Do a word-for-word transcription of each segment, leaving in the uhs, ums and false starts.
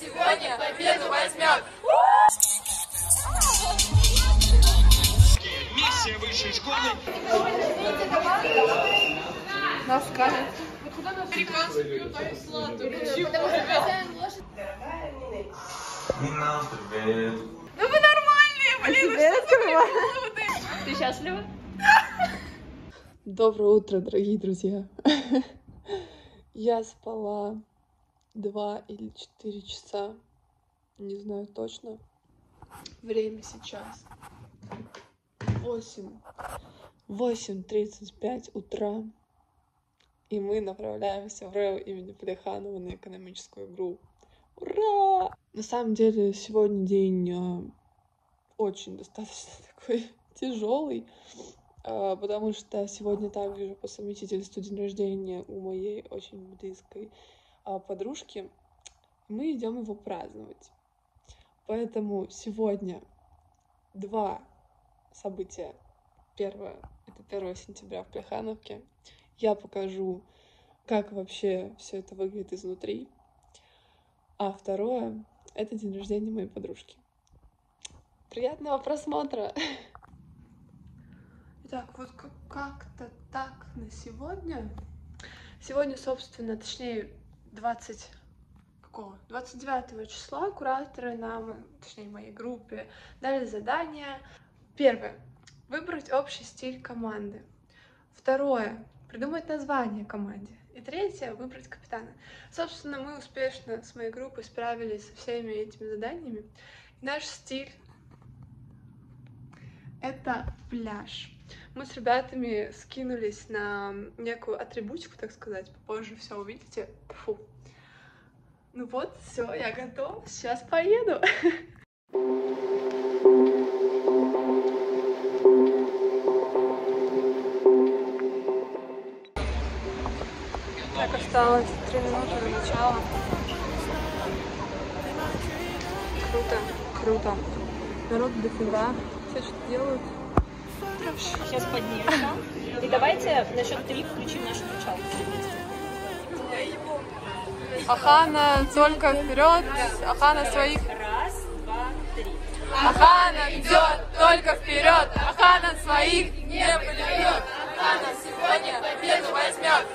сегодня победу возьмет. Миссия высшей школы. Нас скажет. Мина, привет. Ну вы нормальные, блин, вы что такие? Ты счастлива? Доброе утро, дорогие друзья. Я спала два или четыре часа, не знаю точно. Время сейчас восемь, восемь тридцать пять утра, и мы направляемся в РЭО имени Плеханова на экономическую игру. Ура! На самом деле сегодня день э, очень достаточно такой тяжелый, э, потому что сегодня также по совместительству день рождения у моей очень близкой э, подружки. Мы идем его праздновать. Поэтому сегодня два события. Первое — это первое сентября в Плехановке. Я покажу, как вообще все это выглядит изнутри. А второе — это день рождения моей подружки. Приятного просмотра! Итак, вот как-то так на сегодня. Сегодня, собственно, точнее, двадцать... Какого? двадцать девятого числа кураторы нам, точнее, моей группе, дали задание. Первое — выбрать общий стиль команды. Второе — придумать название команде. И третье — выбрать капитана. Собственно, мы успешно с моей группой справились со всеми этими заданиями. И наш стиль — это пляж. Мы с ребятами скинулись на некую атрибутику, так сказать. Попозже все увидите. Фу. Ну вот, все, я готова. Сейчас поеду. Так, осталось три минуты до начала. Круто, круто. Народ дофига. Все что делают. Сейчас поднимемся. И давайте на счет три включим нашу кричалку вместе. Ахана только вперед. Ахана своих. Раз, два, три. Ахана идет только вперед. Ахана своих не подведет. Ахана сегодня победу возьмет.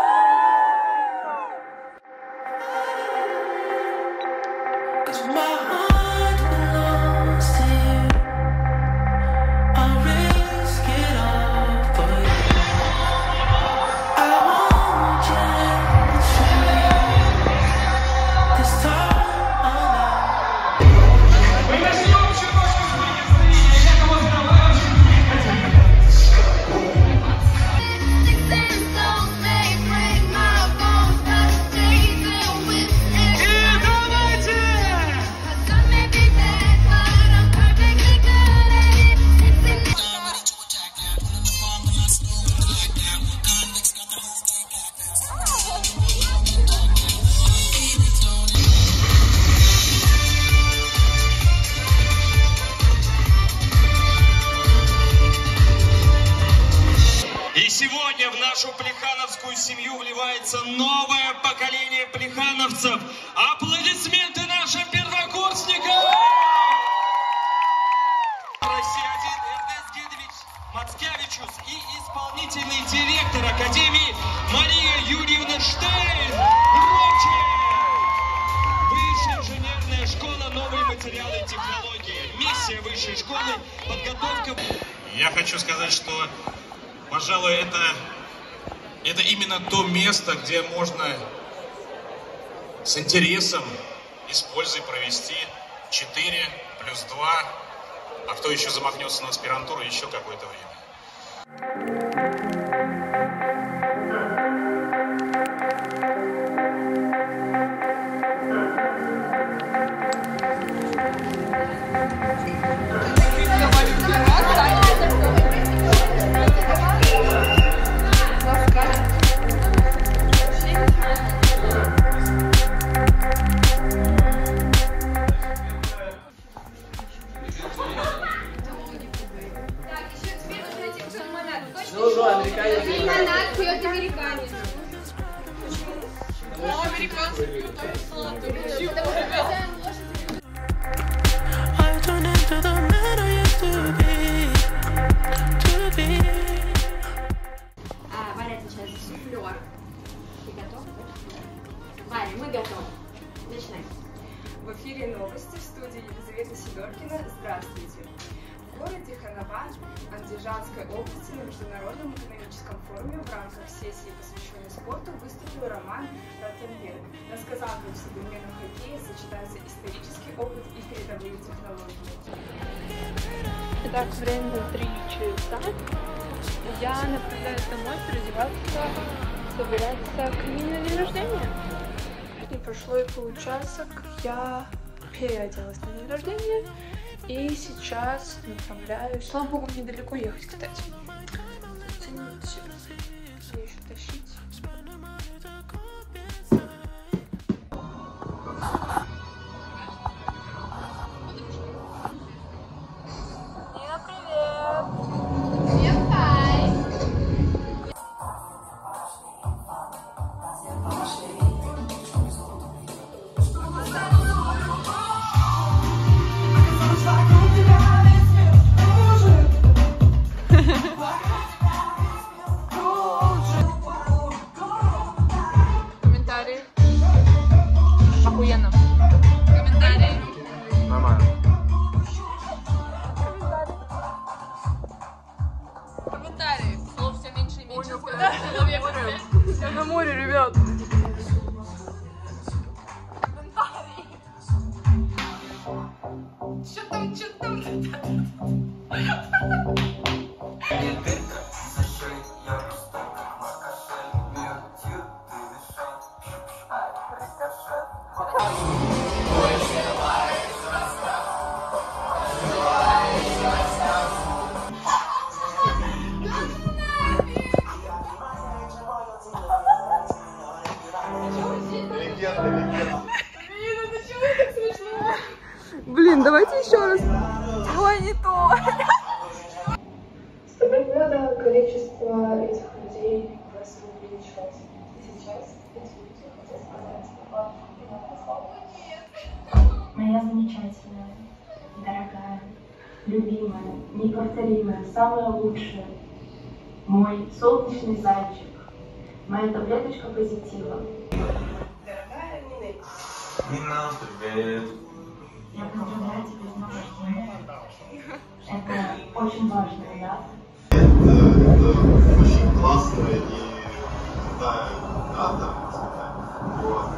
Сегодня в нашу плехановскую семью вливается новое поколение плехановцев. Аплодисменты нашим первокурсникам! Россия один Эрнест Гедович Мацкевичус и исполнительный директор Академии Мария Юрьевна Штейн. Громче! Высшая инженерная школа, новые материалы и технологии. Миссия высшей школы — подготовка. Я хочу сказать, что пожалуй, это, это именно то место, где можно с интересом и с пользой провести четыре плюс два, а кто еще замахнется на аспирантуру, еще какое-то время. Так, еще теперь вот этим момент. Начинай. В эфире новости, в студии Елизавета Сидоркина. Здравствуйте. В городе Ханаван Андижанской области на Международном экономическом форуме в рамках сессии, посвященной спорту, выступил Роман Ротенберг. Рассказал, как в современном хоккее сочетаются исторический опыт и передовые технологии. Итак, время три часа. Я направляюсь домой переодеваться, собираться к Мине на день рождения. Не прошло и получаса, как я переоделась на день рождения. И сейчас направляюсь. Слава богу, мне далеко ехать, кстати. Затяните. Мне еще тащить. Нина, привет! Привет, Тай! Комментарии. Охуенно. Комментарии. Нормально. Комментарии. Слов все меньше и меньше. Я на море, ребят. Комментарии. Что там, что там? Блин, давайте еще раз. Ой, не то. С тобой года количество этих людей просто увеличилось. Сейчас эти люди хотят сказать слова. Моя замечательная, дорогая, любимая, неповторимая, самая лучшая, мой солнечный зайчик, моя таблеточка позитива. Дорогая Нина. Нина, привет. Я поздравляю тебя с днем рождения. Это очень важная дата. Это, это очень классная и крутая дата. Вот.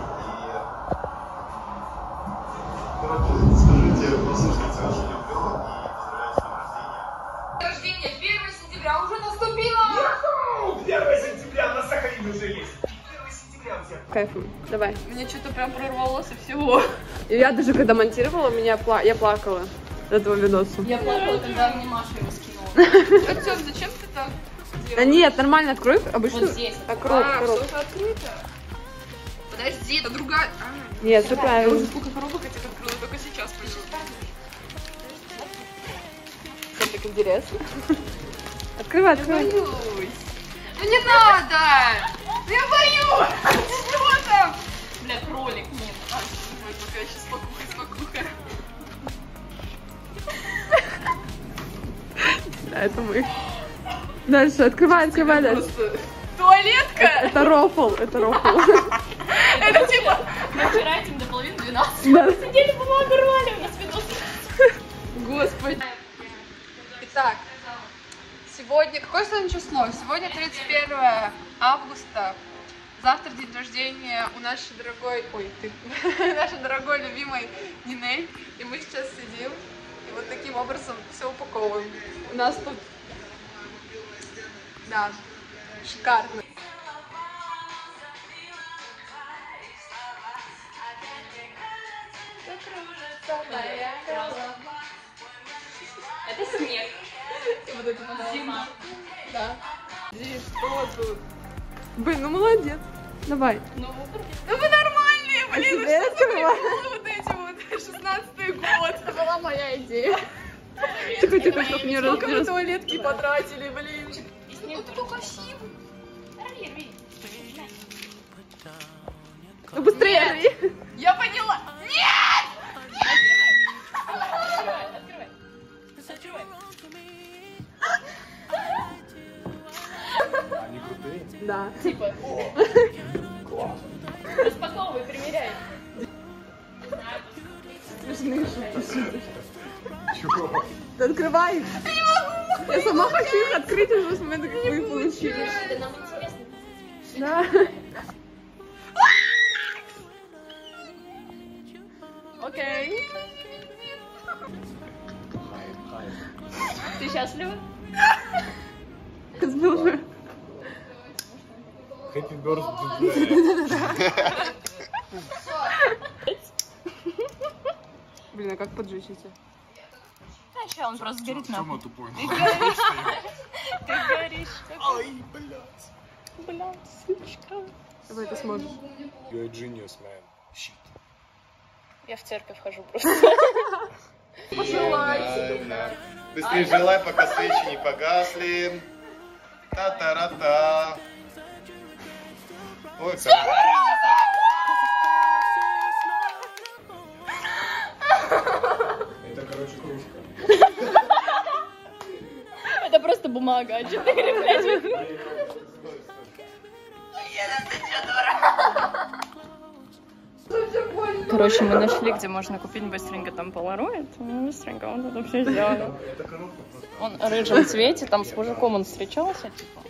И короче, скажите, просто что я тебя очень люблю и поздравляю с днем рождения. Рождение первого сентября уже наступило! первого сентября на Сахалине уже есть. первого сентября у тебя. Кайфом. Давай. Мне что-то прям прорвалось и всего. И я даже когда монтировала, меня пла... я плакала от этого видоса. Я плакала, когда мне Маша его скинула. Артём, зачем ты так Да делаешь? нет, нормально, открой. Обычно Вот здесь. так, коробка, А, коробка. все это открыто. Подожди, это другая. А, Нет, все я правильно. уже сколько коробок этих открыла, только сейчас поняла. Как так интересно. Открывай, открывай. Боюсь. Ну не надо! Я боюсь! Что там? Бля, кролик, нет. А, ой, пока сейчас спокуха, спокуха. Да, это мы. Дальше, открывай, открывай дальше. Просто туалетка! Это рофл, это рофл. Это типа... Мы вчера этим до половины двенадцати Да. сидели, бумагу рвали, у нас видосы. Господи. Итак, сегодня, какое сегодня число? Сегодня тридцать первое августа. Завтра день рождения у нашей дорогой, ой, ты, нашей дорогой любимой Нинель. И мы сейчас сидим и вот таким образом все упаковываем. У нас тут, да, шикарно. Это снег. И вот это вот Зима. да. Здесь что тут? Блин, ну молодец. Давай. Ну, Ну вы нормальные, блин, ну Теперь что за открывай. приколы вот эти вот? шестнадцатый год. Это была моя идея. Тихо, тихо, чтоб не Сколько вы раз. туалетки потратили, блин. ну ты только сил. Рви, рви. Ну быстрее рви. Я поняла. Нет! Открывай, открывай. Открывай. Они крутые. Да. Типа. Распаковывай, примеряй. смешные шутки. Да открывай их. Я сама хочу их открыть уже с момента, как вы их получили. Да нам интересно. Да. Окей. Ты счастлива? Сбил. Happy birthday. Блин, а как поджечь эти? А сейчас он просто сгорит нахуй. Тёма тупой. Ты горишь. Ты горишь. Ай, блядь. Блядь, сучка. Давай ты сможешь. You're a genius, man. Shit. Я в церковь хожу просто. Пожелай. Быстрее желай, пока свечи не погасли. Та-та-ра-та. Ой, как... Это, короче, кружка. Это просто бумага, а четыре, блядь. Короче, мы нашли, где можно купить быстренько там полароид. Мы быстренько вот это все сделали. Он в рыжем цвете, там с мужиком он встречался, типа.